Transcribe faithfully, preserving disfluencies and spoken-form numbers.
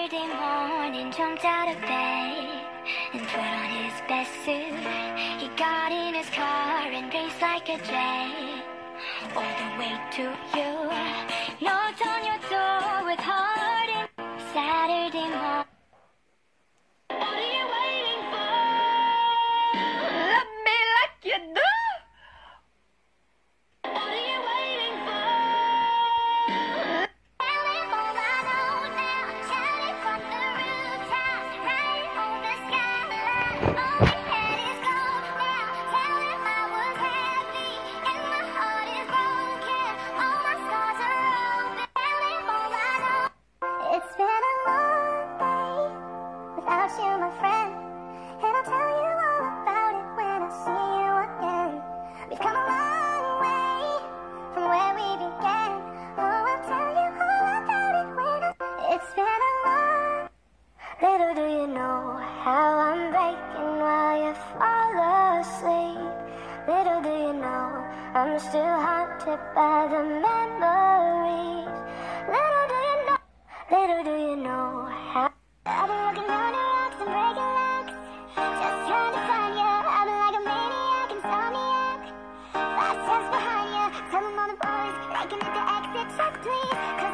Saturday morning, jumped out of bed and put on his best suit. He got in his car and raced like a jet all the way to you. Knocked on your door with heart and Saturday morning. What are you waiting for? Love me like you do. What are you waiting for? Tell him all I know now. Shout it from the rooftops, right on the skyline. All we had is gold now. Tell him I was happy and my heart is broken. All my scars are open. Tell him all I know. It's been a long day without you, my friend, and I'll tell you all about it when I see you again. We've come a long way from where we began. Oh, I'll tell you all about it when I... It's been a long... Little do you know how I'm breaking while you fall asleep. Little do you know I'm still haunted by the memories. Little do you know, little do you know how I've been looking under rocks and breaking locks, just trying to find you. I've been like a maniac, insomniac, five steps behind you. Tell them all the boys, making it the exit, just please.